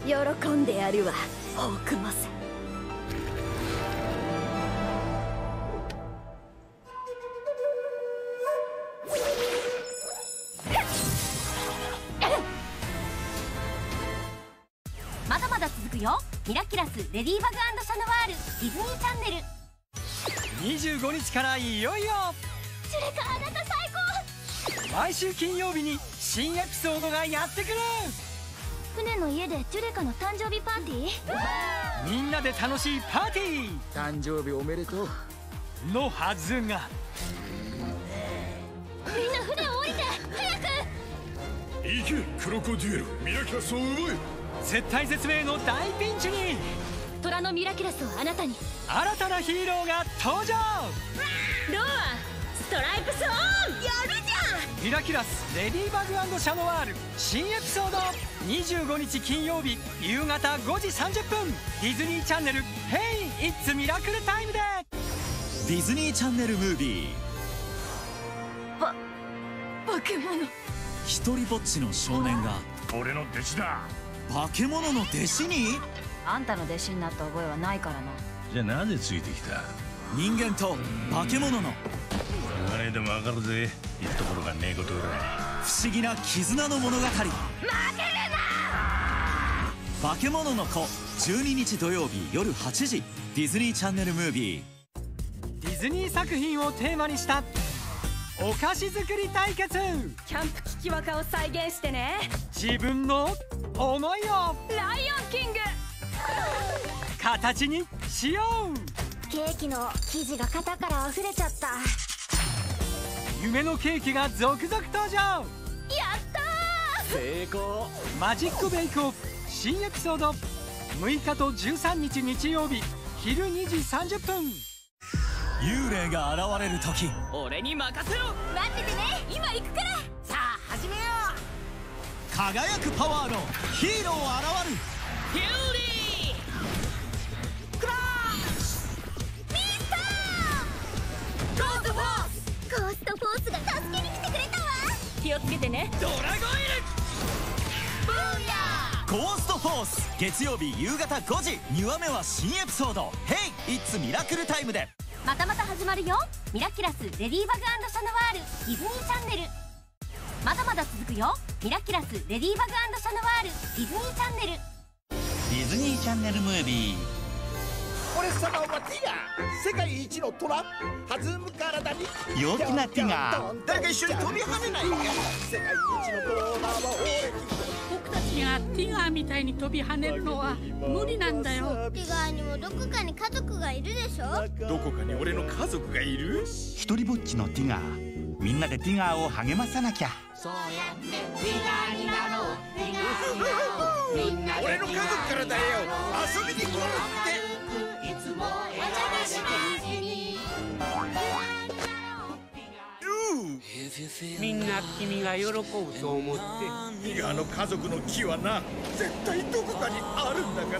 喜んでやるわ、大久保さん。 まだまだ続くよ。ミラキュラスレディバグ&シャノワールディズニーチャンネル。 25日からいよいよシュレカ、あなた最高。 毎週金曜日に新エピソードがやってくる。 船の家でジュレカの誕生日パーティー。 みんなで楽しいパーティー誕生日おめでとうのはずが、 みんな船を降りて早く。 行けクロコデュエル、ミラキュラスを奪え。 絶体絶命の大ピンチに虎のミラキュラスをあなたに。 新たなヒーローが登場。 ロアストライプスオン。やるじゃん。 ミラキュラスレディバグ&シャノワール新エピソード25日金曜日夕方5時30分ディズニーチャンネル Hey! It's Miracle Time で。 ディズニーチャンネルムービー。 化け物。 一人ぼっちの少年が俺の弟子だ。 化け物の弟子に。 あんたの弟子になった覚えはないからな。 じゃあなぜついてきた。 人間と化け物の言わねえでもわかるぜ、言うところがねえことぐらい。 不思議な絆の物語。負けるな。化け物の子、12日土曜日夜8時ディズニーチャンネルムービー。 ディズニー作品をテーマにしたお菓子作り対決。 キャンプキキワカを再現してね。 自分の思いをライオンキング。 形にしよう。 ケーキの生地が型から溢れちゃった。 夢のケーキが続々登場。 やった成功。 マジックベイクオフ新エピソード6日と13日日曜日昼2時30分。 幽霊が現れる時、 俺に任せろ。 待っててね、今行くから。 さあ始めよ輝くパワーのヒーロー現る。 う。ヒューリークラッシュ。 ミスターゴーストフォース。ゴーストフォースが助けに来てくれたわ。 気をつけてね。 ドラゴンエル。 ブーヤー。 ゴーストフォース月曜日夕方5時2話目は新エピソード Hey! It's Miracle Time で。 またまた始まるよ。ミラキュラスレディバグ&シャノワールディズニーチャンネル。まだまだ続くよ。ミラキュラスレディバグ&シャノワールディズニーチャンネル。 ディズニーチャンネルムービー。 俺様はティガ、世界一の虎。弾む体に陽気なティガ。 誰か一緒に飛び跳ねないか。世界一のドーナーは俺。 僕たちがティガーみたいに飛び跳ねるのは無理なんだよ。 ティガーにもどこかに家族がいるでしょ。 どこかに俺の家族がいる。 一人ぼっちのティガー。みんなでティガーを励まさなきゃ。 そうやってティガーになろう。ティガーになろう。みんなで俺の家族からだよ。遊びに来るって。 いつも笑顔しますに。みんな君が喜ぶと思って。 ティガーの家族の木はな、絶対どこかにあるんだから。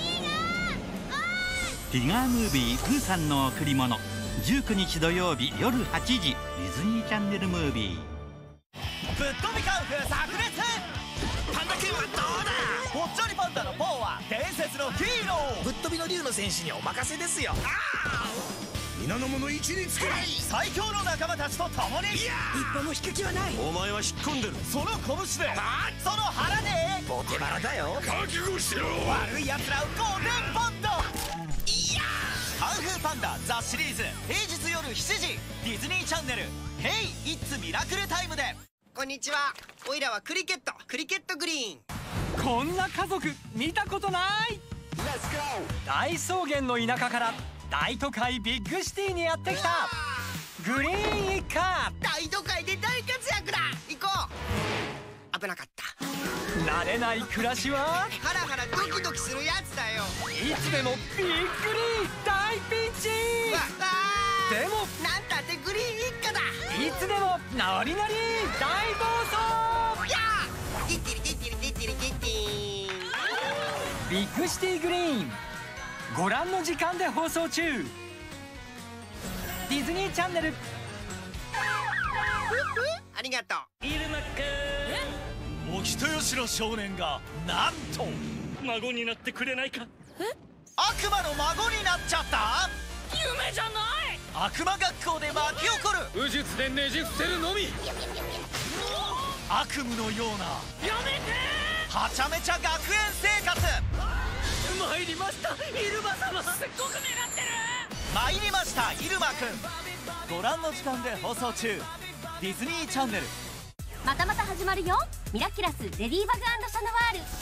ティガームービープーさんの贈り物19日土曜日夜8時ディズニーチャンネルムービー。ぶっ飛びカンフー炸裂。パンダ君はどうだ。ぽっちゃりパンダのポーは伝説のヒーロー。 ぶっ飛びの竜の戦士にお任せですよ。皆の者一につけ。 最強の仲間たちと共に。 一歩も引く気はない。 お前は引っ込んでる。 その拳でその腹でボテバラだよ。 覚悟しろ。 悪い奴らをゴーデンボンド。カンフーパンダザ・シリーズ平日夜7時ディズニーチャンネル Hey! It's Miracle Time で。 こんにちは。おいらはクリケットグリーン。 こんな家族見たことない。大草原の田舎から大都会ビッグシティにやってきたグリーン一家。 大都会で大活躍だ。行こう。危なかった。 慣れない暮らしはハラハラドキドキするやつだよ。 いつでもびっくり大ピンチ。でもなんたってグリーン一家だ。 いつでもノリノリ大暴走。 やー。ディッティリディッティリディッティリディッティー。 ビッグシティグリーンご覧の時間で放送中。ディズニーチャンネル。 ありがとう。 イルマック。 お人よしの少年がなんと孫になってくれないか。 悪魔の孫になっちゃった。 夢じゃない。 悪魔学校で巻き起こる武術でねじ伏せるのみ。 悪夢のようなやめてはちゃめちゃ学園生活。 参りましたイルマ様。すっごく狙ってる。 参りましたイルマくん。ご覧の時間で放送中。ディズニーチャンネル。 またまた始まるよ。ミラキュラスレディバグ&シャノワール